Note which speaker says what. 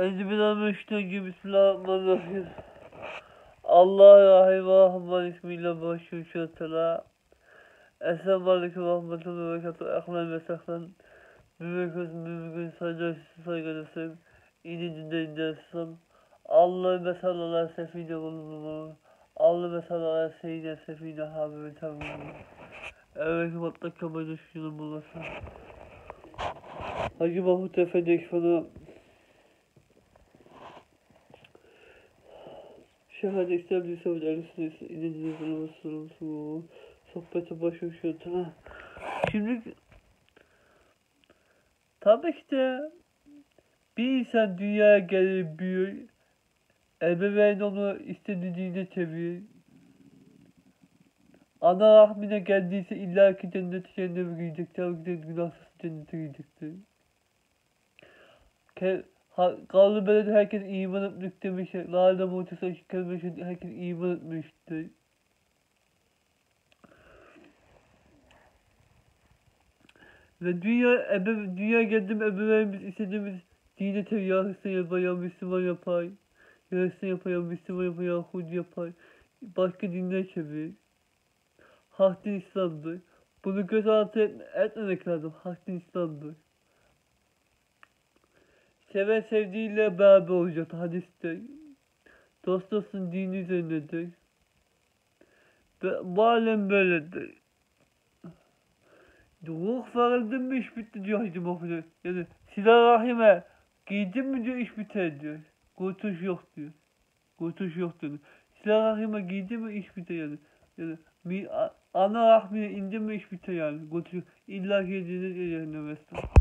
Speaker 1: Euzubillahimineşşeytanirracim. Bismillahirrahmanirrahim. Allah'ım ismiyle başlıyor. Esselamu Aleyküm ve Rahmetullahi ve Berekatuhu. Ehlen ve sehlen. Mümkün saygıdasın. İyi dinleyicilersin. Allahümme salli ala sefine bulunma. Allahümme salli ala seyyidine sefine habibi tabi. Evet, mutlaka kabul düşünün bulasın. Hacı Mahmut Efendi ekfanı şehadet İslam'da İslam'da arasında İnançlı sohbete başlıyor. Şimdi tabii ki de bir insan dünyaya gelir, büyür, ebeveyn onu istediğine çevirir. Ana rahmine geldiyse illaki cennet cehenneme girecek, tabii ki de günahsız cennete girecektir. Kavlu belede herkes iman etmek demiş, lâle muhtesa işit kelmeş, herkes iman etmiştir. Ve dünya geldim ebeveynimiz istediğimiz dine tabi ya Hristiyan yapar, ya Müslüman yapar, ya Hristiyan yapar, ya Müslüman yapar, ya Yahudi yapar, başka dinler çevirir. Hak din İslam'dır. Bunu göz altı etmemek lazım. Hak din İslam'dır. Seven sevdiğiyle beraber olacak hadiste. Dost dostun dini üzerinedir. Bu alem böyledir. Ruh verildi mi iş bitti diyor Hacı Mahmut. Yani silah rahime giydin mi diyor iş biter diyor. Kurtuluş yok diyor. Kurtuluş yok diyor. Silah rahime giydin mi iş biter yani. Yani ana rahmine indi mi iş biter yani. Kurtuluş illa ki yediğiniz yerine mesela.